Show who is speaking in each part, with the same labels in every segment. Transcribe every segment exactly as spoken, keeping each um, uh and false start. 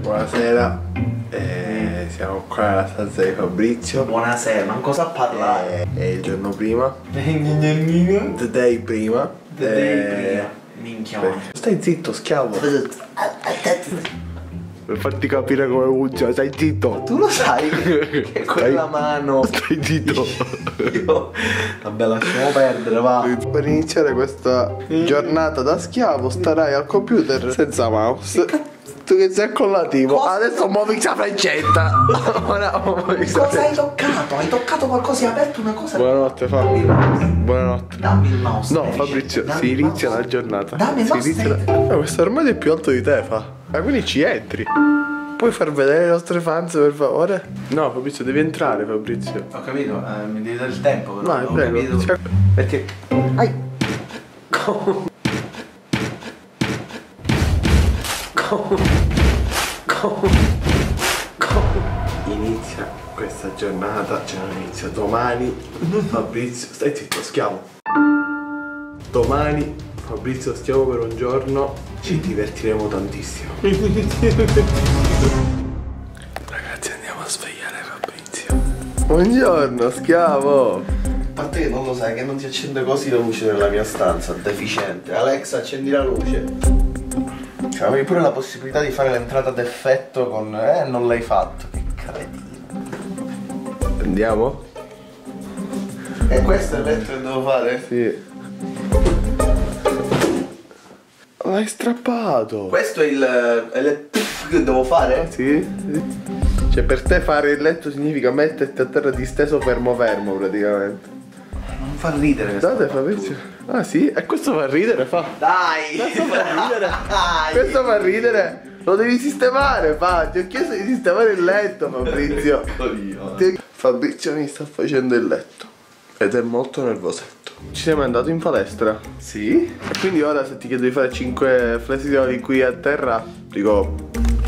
Speaker 1: Buonasera, eh, siamo qua nella stanza di Fabrizio.
Speaker 2: Buonasera, ma cosa parlare?
Speaker 1: È il giorno prima. The day prima.
Speaker 2: The day prima. Minchia.
Speaker 1: Stai zitto, schiavo. Per farti capire come funziona, stai zitto.
Speaker 2: Tu lo sai che quella mano.
Speaker 1: Stai zitto.
Speaker 2: Io... Vabbè, lasciamo perdere, va.
Speaker 1: Per iniziare questa giornata da schiavo starai al computer senza mouse. Tu che sei accollativo. Cosa? Adesso muovi questa freccetta.
Speaker 2: Cosa hai toccato? Hai toccato qualcosa, hai aperto una cosa.
Speaker 1: Buonanotte Fabio. Buonanotte.
Speaker 2: Dammi il mouse.
Speaker 1: No Fabrizio,
Speaker 2: Dammi
Speaker 1: si
Speaker 2: il
Speaker 1: inizia
Speaker 2: mouse.
Speaker 1: la giornata.
Speaker 2: Dammi il
Speaker 1: si
Speaker 2: mouse.
Speaker 1: inizia la... No, questo armadio è più alto di te, fa. Ma quindi ci entri. Puoi far vedere le nostre fans per favore? No Fabrizio, devi entrare Fabrizio.
Speaker 2: Ho capito, eh, mi devi dare il tempo però.
Speaker 1: Vai, prego.
Speaker 2: Capito. Perché.
Speaker 1: Ai. Come? Come? Come? Come? Inizia questa giornata, cioè non inizia domani. Fabrizio, stai zitto, schiavo. Domani Fabrizio stiamo per un giorno, ci divertiremo tantissimo. Ragazzi, andiamo a svegliare Fabrizio. Buongiorno, schiavo.
Speaker 2: A parte che non lo sai che non si accende così la luce nella mia stanza, deficiente. Alexa, accendi la luce. Cioè, avevi pure la possibilità di fare l'entrata d'effetto con... Eh, non l'hai fatto. Che cretino.
Speaker 1: Andiamo?
Speaker 2: E questo è l'entro che devo fare?
Speaker 1: Sì. L'hai strappato.
Speaker 2: Questo è il... è il che devo fare?
Speaker 1: Sì, sì. Cioè per te fare il letto significa metterti a terra disteso fermo fermo praticamente.
Speaker 2: Non fa ridere questa
Speaker 1: Date
Speaker 2: battuta.
Speaker 1: Fabrizio. Ah sì? E questo fa ridere, fa.
Speaker 2: Dai!
Speaker 1: Questo fa ridere.
Speaker 2: Dai!
Speaker 1: Questo fa ridere. Lo devi sistemare, fa. Ti ho chiesto di sistemare il letto, Fabrizio. Ti- Fabrizio mi sta facendo il letto. Ed è molto nervosetto. Ci sei mai andato in palestra?
Speaker 2: Sì?
Speaker 1: E quindi ora se ti chiedo di fare cinque flessioni qui a terra, dico...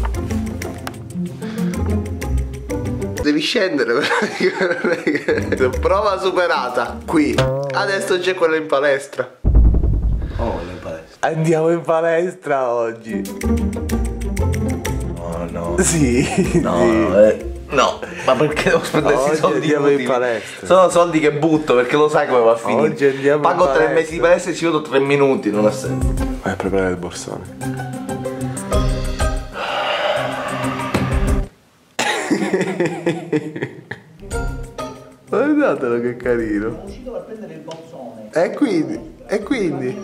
Speaker 1: Devi scendere. Prova superata. Qui. Adesso c'è quella in palestra.
Speaker 2: Oh, le palestre.
Speaker 1: Andiamo in palestra oggi.
Speaker 2: Oh no.
Speaker 1: Sì.
Speaker 2: No,
Speaker 1: sì.
Speaker 2: no, eh. No, ma perché devo spendere questi
Speaker 1: Oggi
Speaker 2: soldi
Speaker 1: andiamo
Speaker 2: inutili?
Speaker 1: in palestra.
Speaker 2: Sono soldi che butto perché lo sai come va a finire.
Speaker 1: Oggi andiamo
Speaker 2: Pago
Speaker 1: in
Speaker 2: tre
Speaker 1: palestra.
Speaker 2: mesi di palestra e ci vedo tre minuti, non ha senso.
Speaker 1: Vai a preparare il borsone. Guardatelo che carino.
Speaker 2: Sono uscito per prendere il bozzone.
Speaker 1: E quindi, e quindi.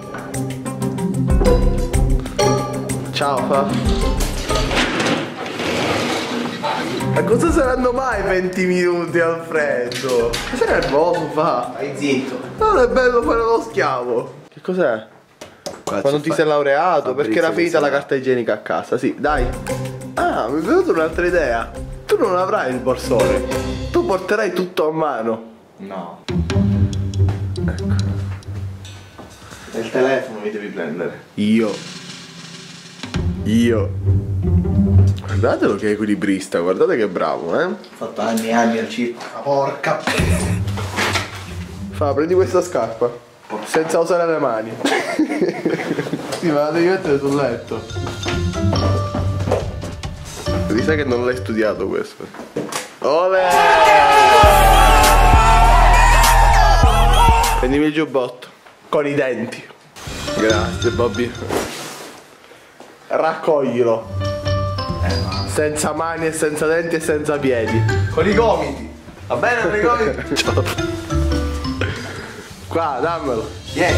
Speaker 1: Ciao fa. Ma cosa saranno mai venti minuti al freddo? Sei nervoso fa?
Speaker 2: Stai zitto.
Speaker 1: Non è bello fare lo schiavo. Che cos'è? Quando ti sei laureato? Perché era finita la carta igienica a casa, sì, dai. Ah, mi è venuta un'altra idea. Tu non avrai il borsone. Tu porterai tutto a mano.
Speaker 2: No. Ecco. Il telefono mi devi prendere.
Speaker 1: Io. Io. Guardatelo che equilibrista, guardate che bravo, eh.
Speaker 2: Ho fatto anni e anni al circo. Ma porca.
Speaker 1: Fa, prendi questa scarpa. Senza usare le mani. Sì, ma la devi mettere sul letto. Mi sa che non l'hai studiato questo. Olè! Prendimi il giubbotto. Con i denti. Grazie, Bobby. Raccoglilo.
Speaker 2: Eh, ma...
Speaker 1: Senza mani e senza denti e senza piedi.
Speaker 2: Con i gomiti. Va bene con i gomiti?
Speaker 1: Ciao. Qua, dammelo.
Speaker 2: Vieni.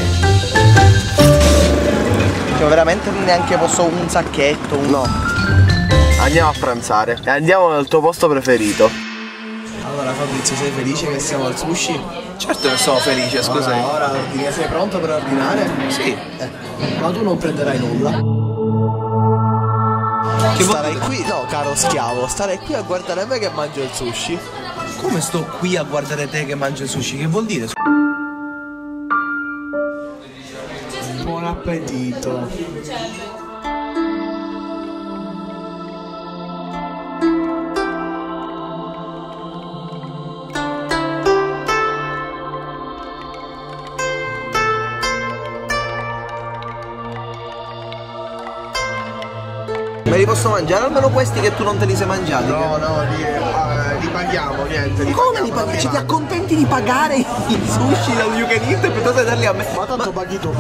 Speaker 2: Cioè veramente neanche posso un sacchetto, un...
Speaker 1: No. Andiamo a pranzare e andiamo nel tuo posto preferito.
Speaker 3: Allora Fabrizio, sei felice che siamo al sushi?
Speaker 2: Certo che sono felice, scusa.
Speaker 3: Allora, ora ordini, sei pronto per ordinare?
Speaker 2: Sì.
Speaker 3: Eh, ma tu non prenderai nulla.
Speaker 2: Che
Speaker 3: Starai qui, no caro schiavo, starai qui a guardare me che mangio il sushi.
Speaker 4: Come sto qui a guardare te che mangi il sushi? Che vuol dire?
Speaker 3: Buon appetito. Me li posso mangiare almeno questi che tu non te li sei mangiati?
Speaker 1: No, no, li, eh, li paghiamo, niente. Li
Speaker 3: Come
Speaker 1: paghiamo,
Speaker 3: li paghi?
Speaker 1: li
Speaker 3: Ci ti
Speaker 1: paghiamo.
Speaker 3: accontenti di pagare i sushi dal You Can Eat piuttosto che darli a me?
Speaker 1: Ma tanto paghi tu.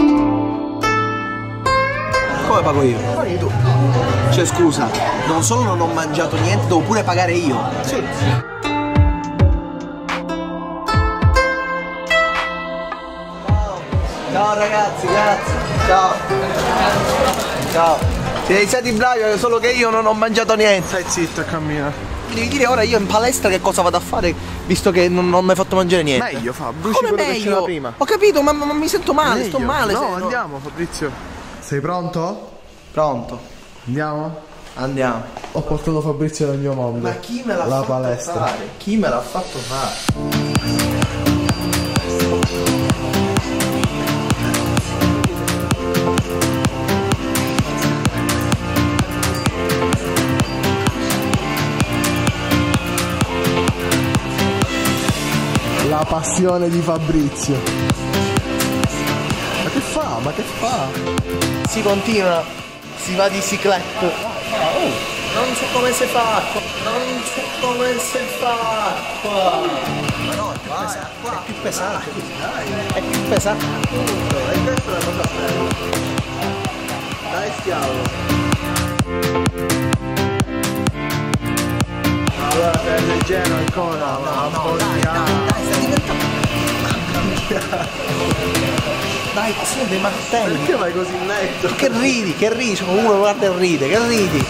Speaker 3: Come pago io?
Speaker 1: Paghi tu.
Speaker 3: Cioè scusa, non solo non ho mangiato niente, devo pure pagare io.
Speaker 1: Sì.
Speaker 3: Ciao ragazzi, grazie. Ciao. Ciao. Siete stati bravi, solo che io non ho mangiato niente.
Speaker 1: Stai zitto e cammina.
Speaker 3: Mi devi dire ora io in palestra che cosa vado a fare, visto che non, non mi hai fatto mangiare niente.
Speaker 1: Meglio fa, bruci
Speaker 3: Come
Speaker 1: quello che c'era
Speaker 3: meglio?
Speaker 1: prima.
Speaker 3: Ho capito, ma, ma- ma mi sento male, sto
Speaker 1: Meglio.
Speaker 3: male.
Speaker 1: No,
Speaker 3: se-
Speaker 1: andiamo Fabrizio. Sei pronto?
Speaker 3: Pronto,
Speaker 1: Andiamo?
Speaker 3: andiamo.
Speaker 1: Ho portato Fabrizio nel mio mondo.
Speaker 3: Ma chi me l'ha
Speaker 1: La
Speaker 3: fatto
Speaker 1: palestra.
Speaker 3: fare? Chi me l'ha fatto fare?
Speaker 1: La passione di Fabrizio. Ma che fa? Ma che fa?
Speaker 3: Si continua, si va di cicletto. Non so come si fa qua, non so come si fa qua. Ma no, è più pesante, è più pesante, è più pesante.
Speaker 1: E questa è la cosa bella. Dai schiavo. Allora sei leggero ancora, ma
Speaker 3: No, dai, dai, dai, stai diventando... Dai, sono dei martelli.
Speaker 1: perché vai così netto?
Speaker 3: Che ridi, che ridi, sono uno che guarda e ride, che ridi.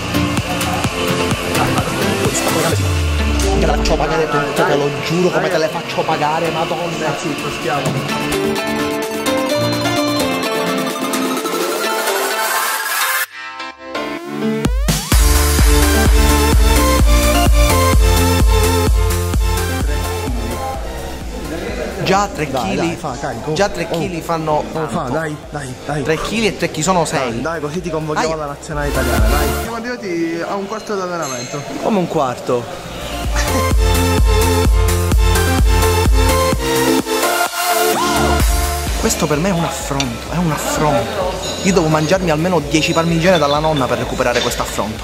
Speaker 3: Te le faccio pagare tutto, te lo giuro come te le faccio pagare, madonna.
Speaker 1: Zitto, schiavo.
Speaker 3: Già tre
Speaker 1: Dai,
Speaker 3: chili,
Speaker 1: dai, fa, carico.
Speaker 3: già tre
Speaker 1: Oh.
Speaker 3: chili fanno
Speaker 1: Oh, fa, dai, dai, dai.
Speaker 3: tre chili e tre chili sono sei.
Speaker 1: Dai, dai, così ti convochiamo
Speaker 3: Dai.
Speaker 1: alla nazionale italiana, dai. Siamo arrivati a un quarto di allenamento.
Speaker 3: Come un quarto. Questo per me è un affronto, è un affronto. Io devo mangiarmi almeno dieci parmigiane dalla nonna per recuperare questo affronto.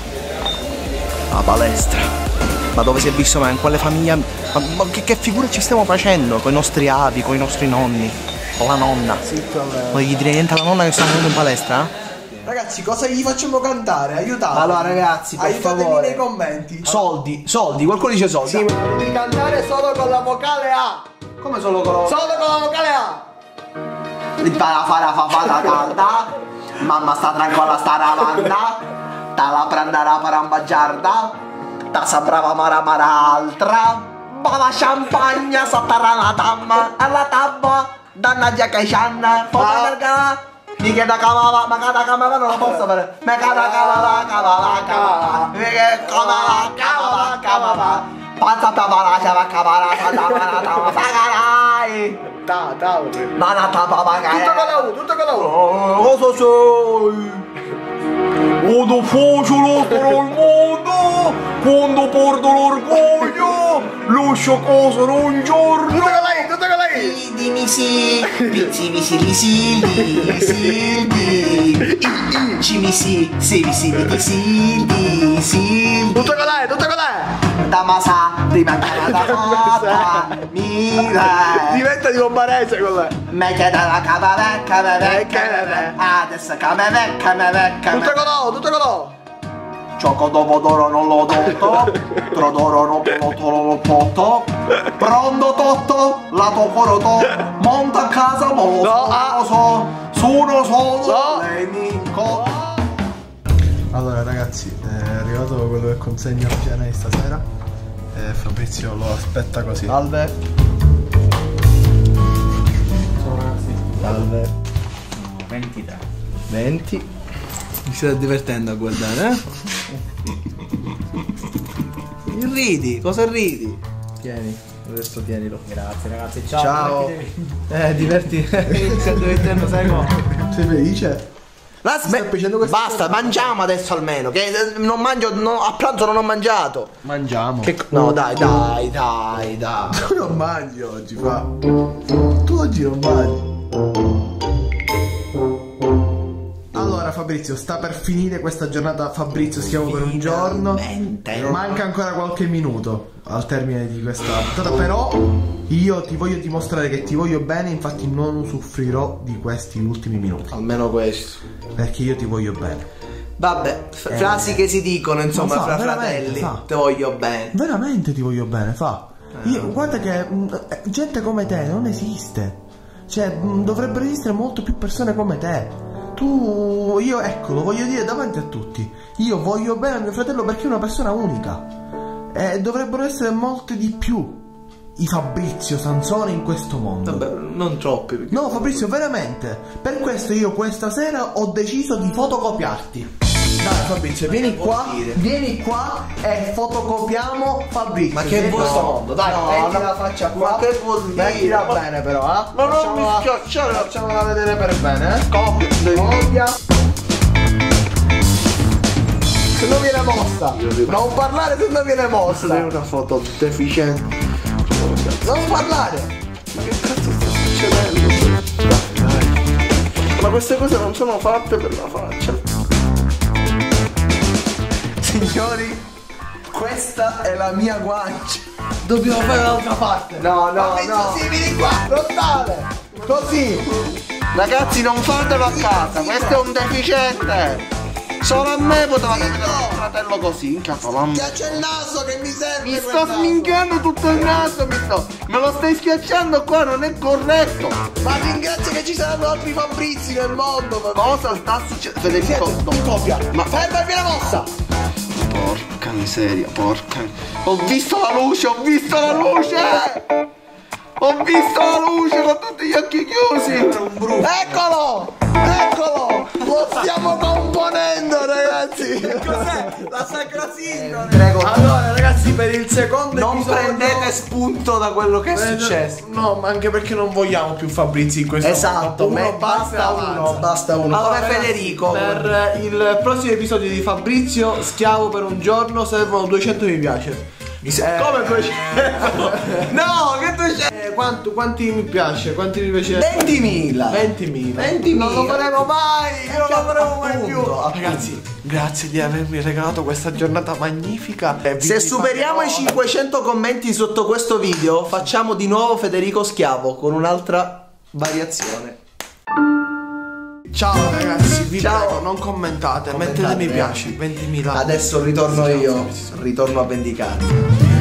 Speaker 3: La palestra. Ma dove si è visto mai? In quale famiglia? Ma, ma che, che figura ci stiamo facendo? Con i nostri avi, con i nostri nonni, con la nonna.
Speaker 1: Zitto, vabbè.
Speaker 3: Non gli dire niente alla nonna che stiamo andando in palestra? Eh?
Speaker 1: Ragazzi, cosa gli facciamo cantare? Aiutatemi.
Speaker 3: Allora, ragazzi, per
Speaker 1: Aiutatemi
Speaker 3: favore.
Speaker 1: nei commenti.
Speaker 3: Soldi, soldi, qualcuno dice soldi.
Speaker 1: Sì, ma devi cantare solo con la vocale A.
Speaker 3: Come solo con
Speaker 1: Solo con la vocale A.
Speaker 3: Impara a fare a fare calda. Mamma sta tranquilla, sta lavanda. Ta la prendere per ambaggiarda. Ta sa brava mara mara altra. Bava champagna sotterra la tamma. Alla tabba. Dannaggia che scianna. Poi perché? Mi chiede cavava, ma cada cavava non lo posso fare. Ma cada cavava, cavava, cavava. Mi chiede cavava, cavava, cavava. Panza tavala, cava cavava, tavala, tavala, fagarai.
Speaker 1: Ta, ta.
Speaker 3: Nana tapava
Speaker 1: Tutto con la U, tutto con la U.
Speaker 3: Oh, cosa sei? Quando faccio l'ostro al mondo, quando porto l'orgoglio, lo scioccoso un giorno.
Speaker 1: Tutto con lei, tutto con lei.
Speaker 3: Dimmi sì, pizzi misili sildi, sildi. Ci mi si, si mi si, di sildi, sildi.
Speaker 1: Tutto con lei, tutto con lei.
Speaker 3: Damasa, prima da fatta, mira.
Speaker 1: Diventa di bombarese con lei.
Speaker 3: Me chiede la cava vecchia, me vecchia, adesso che me vecchia, me vecchia.
Speaker 1: Tutto con l'O, tutto con l'O.
Speaker 3: Gioco dopo d'oro non l'ho dotto, trodoro non l'ho l'ho potto, pronto totto, lato coroto, monta a casa, mo lo
Speaker 1: No,
Speaker 3: so,
Speaker 1: ah.
Speaker 3: lo so, sono solo,
Speaker 1: No.
Speaker 3: lei mi co-
Speaker 1: Allora ragazzi, è arrivato quello che consegna la cena di stasera. E Fabrizio lo aspetta così.
Speaker 3: Salve.
Speaker 1: Salve.
Speaker 4: ventitré.
Speaker 3: venti. Mi state divertendo a guardare, eh? Ridi, cosa ridi? Tieni, adesso tienilo.
Speaker 4: Grazie ragazzi, ciao.
Speaker 3: Ciao. Eh, diverti. Mi state divertendo, sai mo?
Speaker 1: Sei felice?
Speaker 3: La
Speaker 1: Stai facendo questa
Speaker 3: Basta, mangiamo adesso almeno. Che eh, non mangio, no, a pranzo non ho mangiato.
Speaker 1: Mangiamo.
Speaker 3: Che co- no, dai, dai, dai, dai.
Speaker 1: Tu non mangi oggi, fa. Tu oggi non mangi. Allora Allora Fabrizio, sta per finire questa giornata. Fabrizio, Schiavo per un giorno. Manca ancora qualche minuto al termine di questa puntata. Però io ti voglio dimostrare che ti voglio bene. Infatti non usufruirò di questi ultimi minuti.
Speaker 3: Almeno questo.
Speaker 1: Perché io ti voglio bene.
Speaker 3: Vabbè, frasi eh, che si dicono insomma fra fratelli. Fa. Ti voglio bene.
Speaker 1: Veramente ti voglio bene, fa. Io, guarda che mh, gente come te non esiste. Cioè mh, dovrebbero esistere molto più persone come te. Tu, io ecco, lo voglio dire davanti a tutti. Io voglio bene a mio fratello perché è una persona unica. E dovrebbero essere molte di più i Fabrizio Sansone in questo mondo.
Speaker 3: Vabbè, non troppi perché...
Speaker 1: No Fabrizio, veramente. Per questo io questa sera ho deciso di fotocopiarti. Dai Fabrizio, vieni qua, vieni qua e fotocopiamo Fabrizio.
Speaker 3: Ma che vuol
Speaker 1: questo mondo? Dai,
Speaker 3: no,
Speaker 1: metti
Speaker 3: no,
Speaker 1: la faccia qua.
Speaker 3: Ma che vuol dire?
Speaker 1: Mettila bene però, eh?
Speaker 3: Ma non mi schiacciare.
Speaker 1: Facciamola vedere per bene, eh?
Speaker 3: Copia.
Speaker 1: Copia. Se non viene mossa. Non parlare se non viene mossa.
Speaker 2: È una foto deficiente.
Speaker 1: Non parlare.
Speaker 2: Ma che cazzo sta succedendo? Dai, dai. Ma queste cose non sono fatte per la faccia.
Speaker 1: Signori, questa è la mia guancia. Dobbiamo fare l'altra parte. No, no, no. Sì, vieni qua, frontale. Così.
Speaker 2: Ragazzi, non fatelo a casa, questo è un deficiente. Solo a me potevate vedere il fratello così, incazzo, mamma.
Speaker 1: Schiaccia il naso che mi serve.
Speaker 2: Mi sto sminchiando tutto il naso, mi sto. Me lo stai schiacciando qua, non è corretto.
Speaker 1: Ma ringrazio che ci saranno altri Fabrizi nel mondo.
Speaker 2: Cosa sta succedendo? Federico,
Speaker 1: non copia. Ma ferma la mossa.
Speaker 2: Porca miseria, porca. Ho visto la luce, ho visto la luce! Ho visto la luce con tutti gli occhi chiusi!
Speaker 1: Eccolo! Eccolo! Lo stiamo componendo, ragazzi!
Speaker 3: Cos'è? La sacra sindone!
Speaker 1: Allora, ragazzi, per il secondo
Speaker 3: non
Speaker 1: episodio
Speaker 3: prendete spunto da quello che è
Speaker 1: eh,
Speaker 3: successo.
Speaker 1: No, ma anche perché non vogliamo più Fabrizi in questo
Speaker 3: esatto,
Speaker 1: momento.
Speaker 3: Esatto, basta uno, basta uno.
Speaker 1: Allora,
Speaker 3: come Federico.
Speaker 1: Per il prossimo episodio di Fabrizio Schiavo per un giorno servono duecento mi piace.
Speaker 3: Mi eh, come duecento? No, che duecento?
Speaker 1: Eh, quanto, quanti mi piace? Quanti mi piace?
Speaker 3: ventimila.
Speaker 1: ventimila.
Speaker 3: ventimila.
Speaker 1: Non lo faremo mai. Non lo faremo mai
Speaker 3: appunto,
Speaker 1: più.
Speaker 3: appunto.
Speaker 1: Ragazzi, grazie di avermi regalato questa giornata magnifica.
Speaker 3: Se superiamo i cinquecento commenti sotto questo video, facciamo di nuovo Federico Schiavo con un'altra variazione.
Speaker 1: Ciao ragazzi, vi
Speaker 3: Ciao.
Speaker 1: prego, non commentate,
Speaker 3: Commentate,
Speaker 1: mettete mi
Speaker 3: eh.
Speaker 1: piace, ventimila.
Speaker 3: Adesso ritorno io, ritorno a vendicarmi.